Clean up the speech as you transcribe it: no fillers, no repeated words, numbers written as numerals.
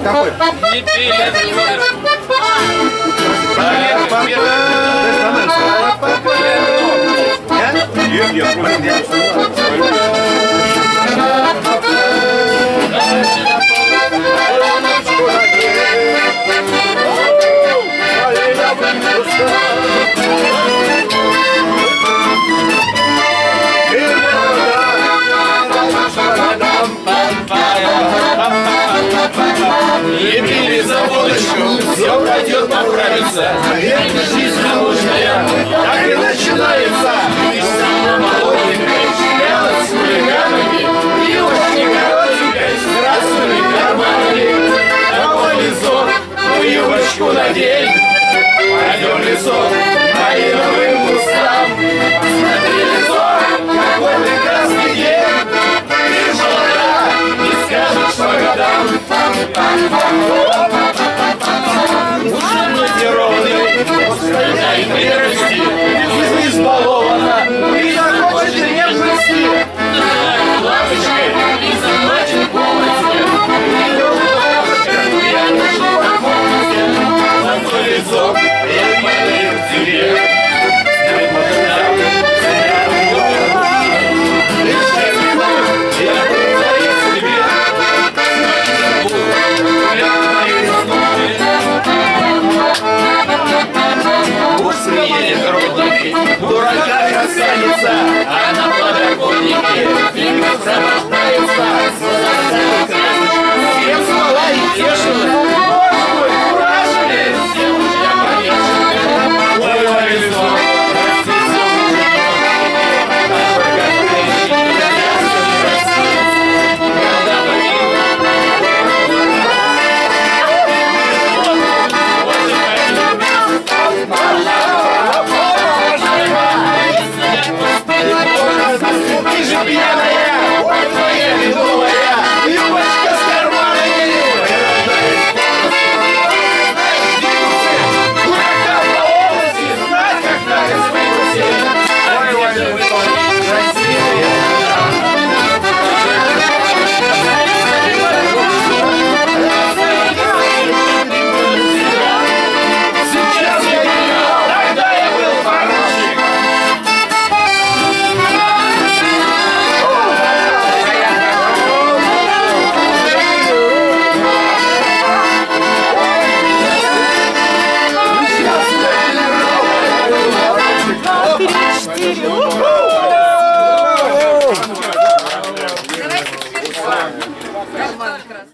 Какой? Не пей, я не буду. Не пили за водочку, все пойдет, поправится. Жизнь научная, так и начинается. Ты сама молоденькая, шлялась с хулиганами, девушки коротенькой, с красными карманами. Такой лесок, ну юбочку надень, пойдем лесок, малиновым кустам. Смотри, лесок, какой прекрасный день. Ты молода, не скажешь по годам. Лучше быть неровной, пускай вырасти.